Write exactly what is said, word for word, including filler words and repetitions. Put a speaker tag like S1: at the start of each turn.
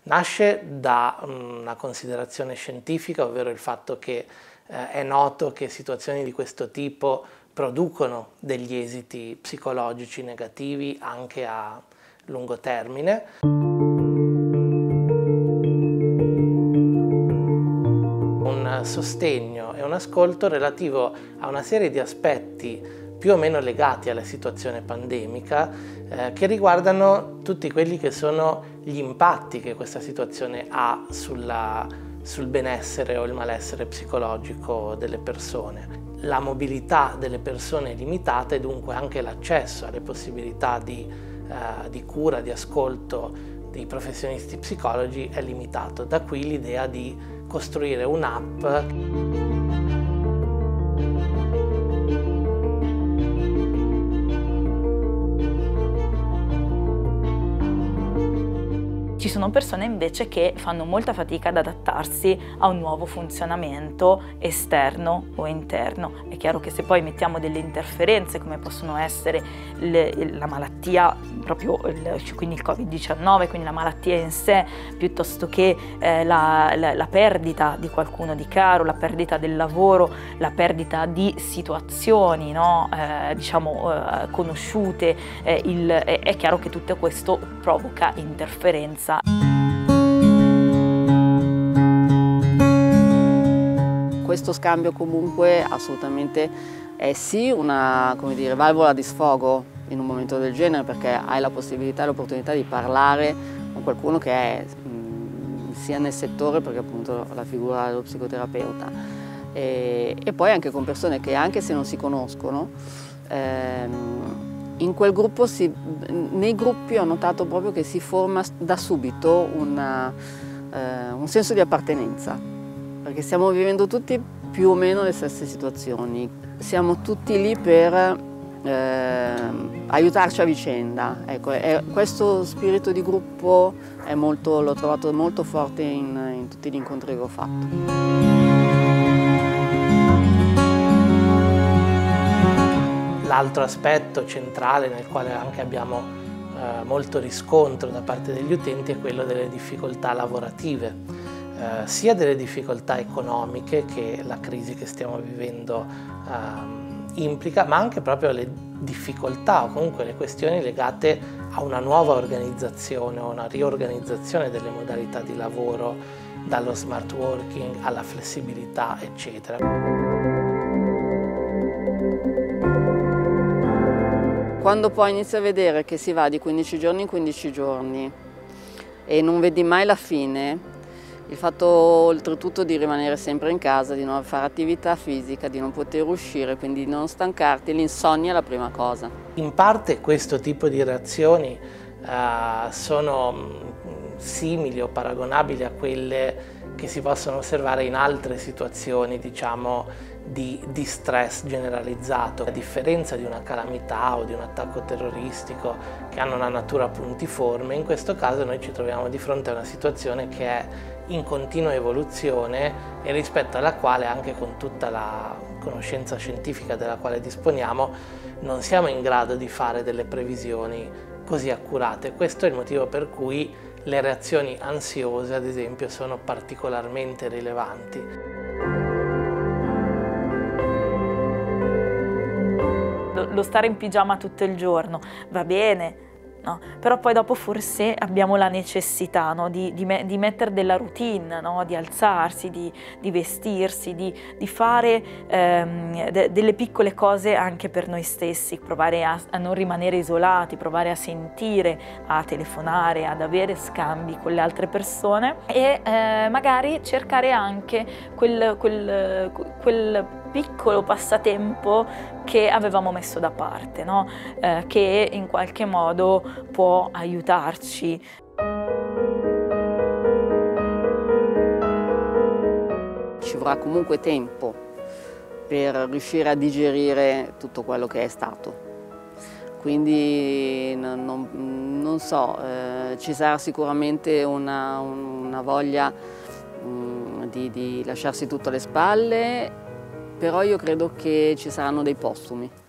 S1: Nasce da una considerazione scientifica, ovvero il fatto che eh, è noto che situazioni di questo tipo producono degli esiti psicologici negativi anche a lungo termine. Un sostegno e un ascolto relativo a una serie di aspetti più o meno legati alla situazione pandemica eh, che riguardano tutti quelli che sono gli impatti che questa situazione ha sulla, sul benessere o il malessere psicologico delle persone. La mobilità delle persone è limitata e dunque anche l'accesso alle possibilità di, eh, di cura, di ascolto dei professionisti psicologi è limitato. Da qui l'idea di costruire un'app
S2: Ci sono persone invece che fanno molta fatica ad adattarsi a un nuovo funzionamento esterno o interno. È chiaro che se poi mettiamo delle interferenze come possono essere le, la malattia, proprio il, quindi il Covid diciannove, quindi la malattia in sé, piuttosto che eh, la, la, la perdita di qualcuno di caro, la perdita del lavoro, la perdita di situazioni, no? eh, diciamo eh, conosciute, eh, il, è, è chiaro che tutto questo provoca interferenza.
S3: Questo scambio comunque assolutamente è sì una, come dire, valvola di sfogo in un momento del genere, perché hai la possibilità e l'opportunità di parlare con qualcuno che è mh, sia nel settore, perché appunto la figura dello psicoterapeuta, e, e poi anche con persone che anche se non si conoscono, ehm, in quel gruppo si, nei gruppi ho notato proprio che si forma da subito una, eh, un senso di appartenenza, perché stiamo vivendo tutti più o meno le stesse situazioni, siamo tutti lì per eh, aiutarci a vicenda. Ecco, è, questo spirito di gruppo è molto, l'ho trovato molto forte in, in tutti gli incontri che ho fatto.
S1: L'altro aspetto centrale nel quale anche abbiamo eh, molto riscontro da parte degli utenti è quello delle difficoltà lavorative, eh, sia delle difficoltà economiche che la crisi che stiamo vivendo eh, implica, ma anche proprio le difficoltà o comunque le questioni legate a una nuova organizzazione o una riorganizzazione delle modalità di lavoro, dallo smart working alla flessibilità, eccetera.
S3: Quando poi inizi a vedere che si va di quindici giorni in quindici giorni e non vedi mai la fine, il fatto oltretutto di rimanere sempre in casa, di non fare attività fisica, di non poter uscire, quindi di non stancarti, l'insonnia è la prima cosa.
S1: In parte questo tipo di reazioni uh, sono simili o paragonabili a quelle che si possono osservare in altre situazioni, diciamo, di, di stress generalizzato. A differenza di una calamità o di un attacco terroristico che hanno una natura puntiforme, in questo caso noi ci troviamo di fronte a una situazione che è in continua evoluzione e rispetto alla quale, anche con tutta la conoscenza scientifica della quale disponiamo, non siamo in grado di fare delle previsioni così accurate. Questo è il motivo per cui le reazioni ansiose, ad esempio, sono particolarmente rilevanti.
S2: Lo stare in pigiama tutto il giorno va bene, no? Però poi dopo forse abbiamo la necessità, no? di, di, me, di mettere della routine, no? Di alzarsi, di, di vestirsi, di, di fare ehm, de, delle piccole cose anche per noi stessi, provare a, a non rimanere isolati, provare a sentire, a telefonare, ad avere scambi con le altre persone e eh, magari cercare anche quel, quel, quel piccolo passatempo che avevamo messo da parte, no? eh, che in qualche modo può aiutarci.
S3: Ci vorrà comunque tempo per riuscire a digerire tutto quello che è stato. Quindi non, non, non so, eh, ci sarà sicuramente una, una voglia mh, di, di lasciarsi tutto alle spalle, però io credo che ci saranno dei postumi.